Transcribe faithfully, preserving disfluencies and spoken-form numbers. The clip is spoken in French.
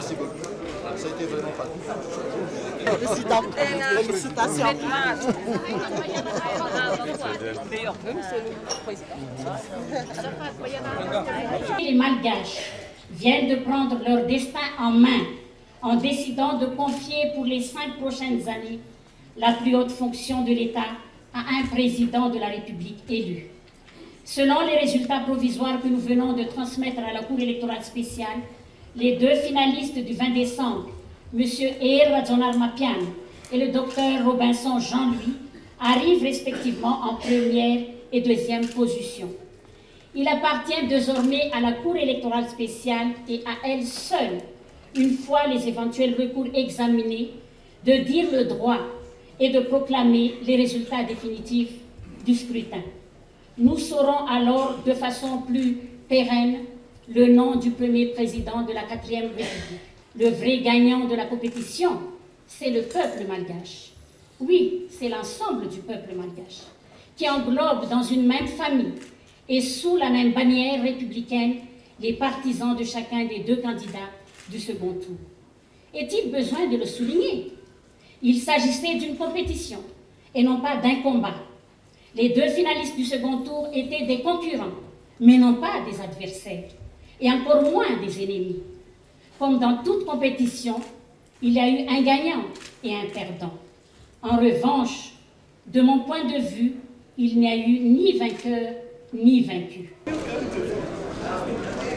Merci beaucoup. Ça a été vraiment pas cool. Président, félicitations. Les Malgaches viennent de prendre leur destin en main en décidant de confier pour les cinq prochaines années la plus haute fonction de l'État à un président de la République élu. Selon les résultats provisoires que nous venons de transmettre à la Cour électorale spéciale, les deux finalistes du vingt décembre, M. Eir Radzonar Mapian et le docteur Robinson Jean-Louis, arrivent respectivement en première et deuxième position. Il appartient désormais à la Cour électorale spéciale et à elle seule, une fois les éventuels recours examinés, de dire le droit et de proclamer les résultats définitifs du scrutin. Nous saurons alors de façon plus pérenne le nom du premier président de la quatrième République. Le vrai gagnant de la compétition, c'est le peuple malgache. Oui, c'est l'ensemble du peuple malgache, qui englobe dans une même famille et sous la même bannière républicaine les partisans de chacun des deux candidats du second tour. Est-il besoin de le souligner? Il s'agissait d'une compétition et non pas d'un combat. Les deux finalistes du second tour étaient des concurrents, mais non pas des adversaires, et encore moins des ennemis. Comme dans toute compétition, il y a eu un gagnant et un perdant. En revanche, de mon point de vue, il n'y a eu ni vainqueur ni vaincu.